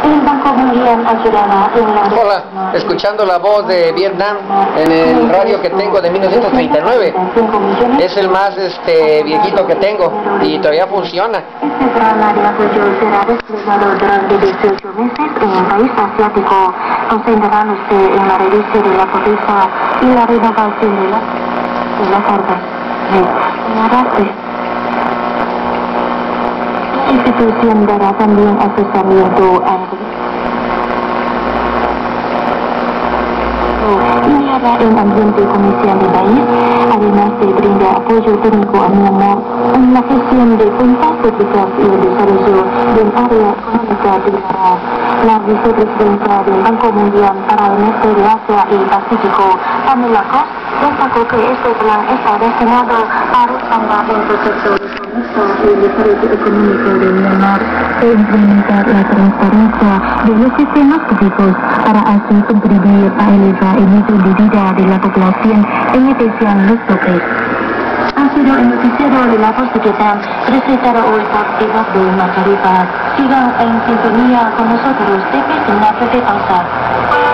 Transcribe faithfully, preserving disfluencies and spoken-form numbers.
El Banco Mundial ayudará en la... Hola, escuchando la voz de Vietnam en el radio que tengo de mil novecientos treinta y nueve. Es el más este viejito que tengo y todavía funciona. Este programa de apoyo será desplegado durante dieciocho meses en el país asiático, concentrándose en la reducción de la pobreza y la renovación de la, de la carga. La institución dará también asesoramiento a en ambiente comercial del país, además de brindar apoyo técnico a Myanmar en la gestión de cuentas públicas y el desarrollo del área económica privada. La vicepresidenta del Banco Mundial para el Este de Asia y Pacífico, Pamela Kos, destacó que este plan está destinado a respaldar el proceso de comercio y el desarrollo económico de Myanmar e implementar la transparencia de los sistemas públicos para así contribuir a elevar el nivel de vida de la población en especial los pobres. Ha sido el noticiero de la voz de Vietnam, presentado hoy por Eduardo Macaripa. Sigan en sintonía con nosotros desde una breve pausa.